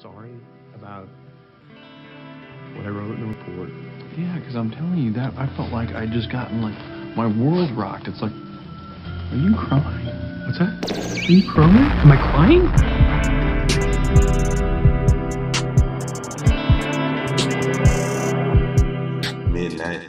sorry about what I wrote in the report. Yeah, because I'm telling you that I felt like I'd just gotten like my world rocked. It's like, are you crying? What's that? Are you crying? Am I crying? Midnight.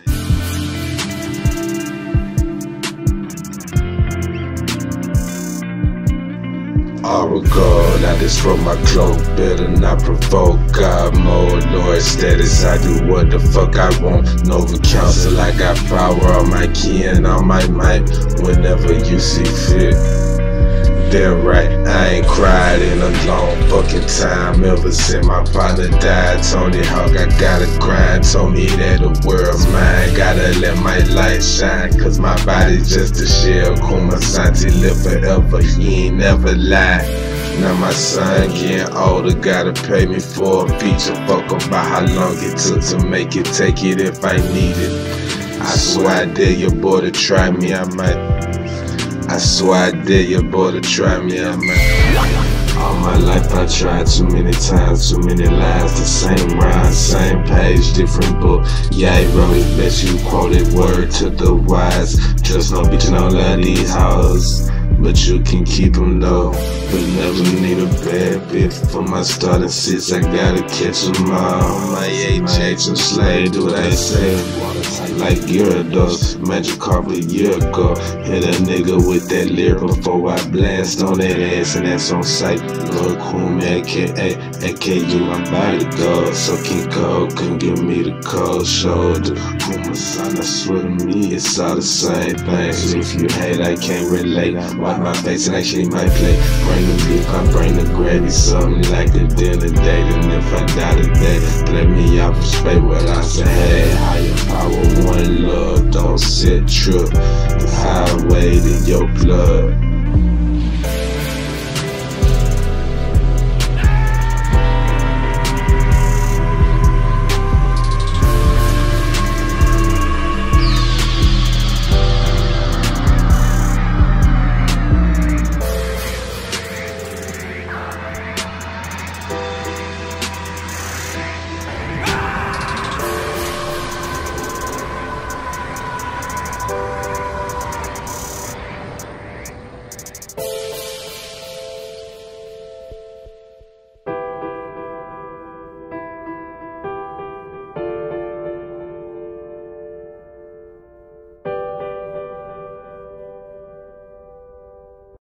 All regard, I just throw my cloak, better not provoke God, more Lord status, I do what the fuck I want, Nova Council, I got power on my key and on my mic, whenever you see fit. They're right, I ain't cried in a long fucking time ever since my partner died. Tony Hawk, I gotta grind, told me that the world's mine. Gotta let my light shine, cause my body's just a shell. Kuma Santi live forever, he ain't never lie. Now my son getting older, gotta pay me for a feature. Fuck about how long it took to make it, take it if I need it. I swear I dare your boy to try me, I swear I dare your boy to try me, I might. All my life I tried too many times, too many lies, the same rhyme, same page, different book. Yeah, I wrote it, bet you quoted word to the wise. Trust no bitch, no love these hoes, but you can keep them though. But never need a bad bitch for my starting six, I gotta catch them all. My HH, I'm slave, do what I say. Like Gyarados, Magic Carpet a year ago. Hit a nigga with that lyric before I blast on that ass, and that's on sight. Lord Kumi, aka AKU, my bodyguard. So King Cole couldn't give me the cold shoulder. Kuma son, I swear to me, it's all the same thing. So if you hate, I can't relate. Wipe my face and actually might play. Bring the beef, I bring the gravy, something like the dinner date. And if I die today, let me out for space. Well, I say, hey, higher power, one love, don't sit trip. The highway to your blood.